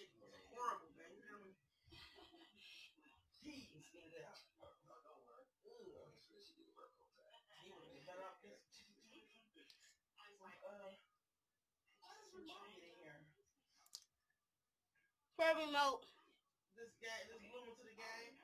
chicken was horrible, man. You know when peas get it out. He would have got up this. Some chicken in here. For remote. This guy, this blue one to the game.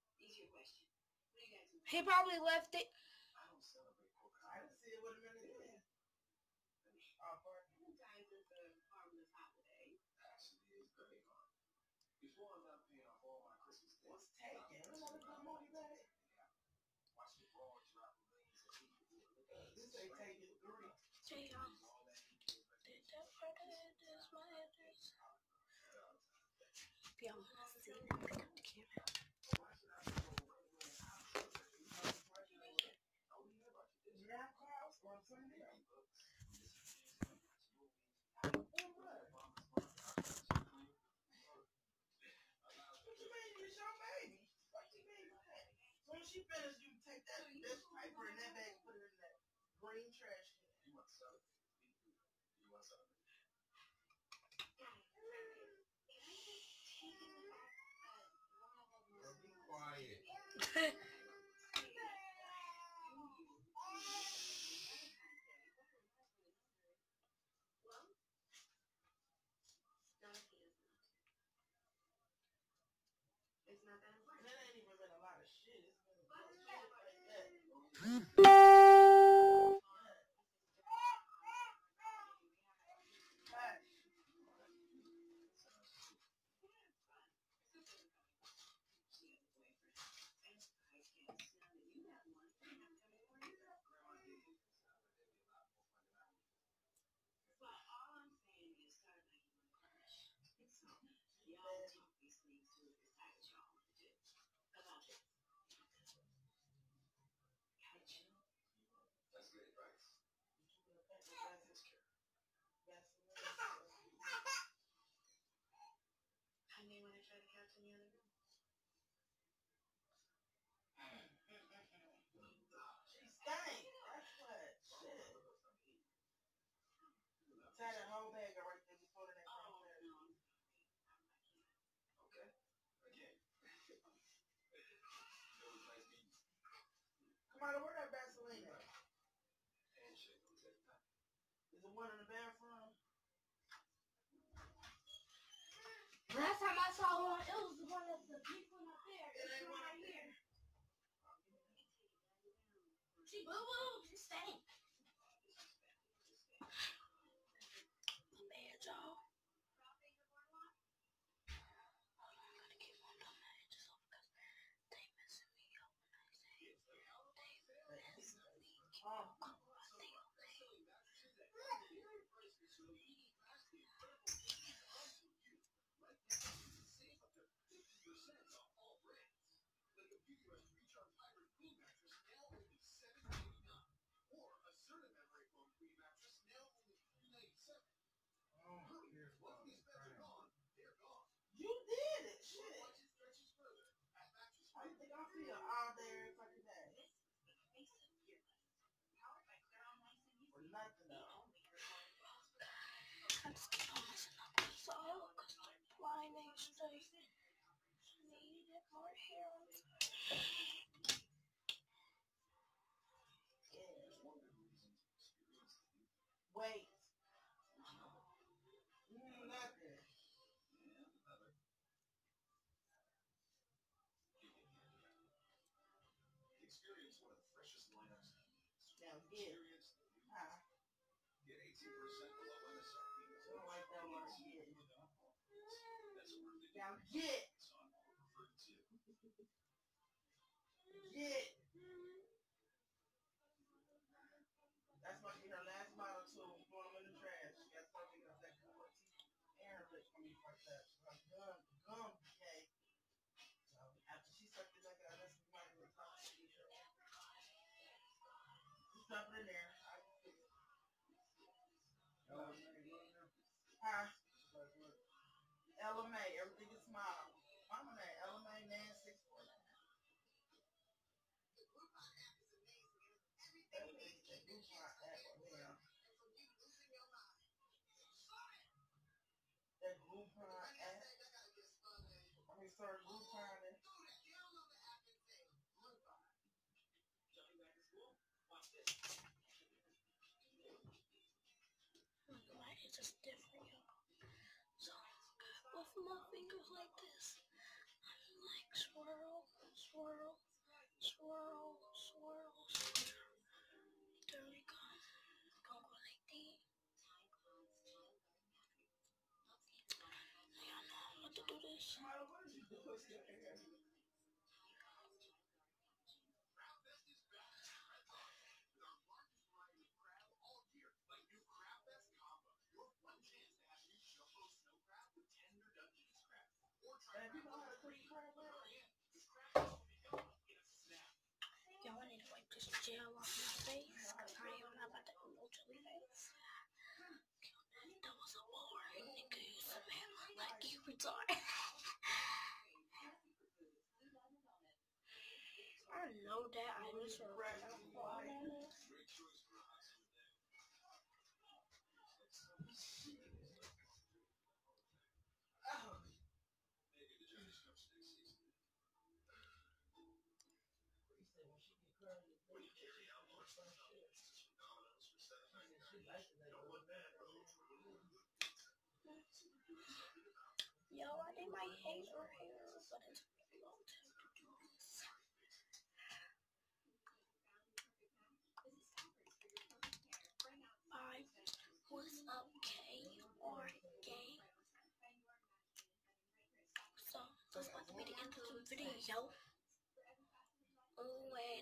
He probably left it. I didn't see it with him in the end. Oh, Sometimes it's a harmless holiday. Actually, it's very fun. Before I'm done paying off all my Christmas debts, what's taking? Another good movie back? watch the broad drop of lanes and people do it. This ain't taking 3. Did that record is my address? If y'all want to see them, pick up the camera. Yeah, Klaus or Sunday. What you mean? It's your baby. What you mean? As soon as she finished, you take that paper in that bag and put it in that green trash can. You want some? You want some? Be quiet. It's not that important. That ain't even been a lot of shit. It's been a lot of shit like that. That's good advice. I may want to try to catch in the other room. She stank. That's what. Shit. Tie that whole bag right there before the next one. Okay. Again. It was nice meeting you. Come on, where that Vaseline at? Handshake was every time. Is it one in the bathroom? Last time I saw one, it was one of the people up there. It ain't one right up here. there. She boo-boo. She stank. My bad, y'all. Hold on, I gotta keep on doing my edges off because they messing me up when I say they messing me up. You did it. Shit. I think I feel all day every fucking day. Or nothing though. I just keep on messing up this all because the line ain't straight. Needed more hair on this. Wait. Nothing. Experience one of the freshest lineups. Now get. Huh? Get 18% below MSRP. I don't like that word. Get. That's a word that Now get. so I'm referring to. Get. That's gonna be her last bottle too. I'm throwing them in the trash. She got something up that color. Aaron licked for me like that. She's like, gum, okay. So after she sucked it back out, that's what might be top of the show. Just dump it in there. Huh? LMA, everything is smile. Mama name, LMA 9649. That Groupon app. started refining. Mine is just different, y'all. So, with my fingers like this, I'm like swirl, swirl, swirl, swirl, swirl. There we go. Gonna go like that. Y'all know how to do this. Milo, what did you do with your hair? And you know how to cook crab legs? Y'all, I need to wipe this gel off my face, cause I am not about to go no chili face. That was a boring nigga. You smell like you retarded. I know that I just Yo, I think my hair, but it's really long time to do this. Alright, what's up, K or gay? So, that's about to be the end of the video. Oh,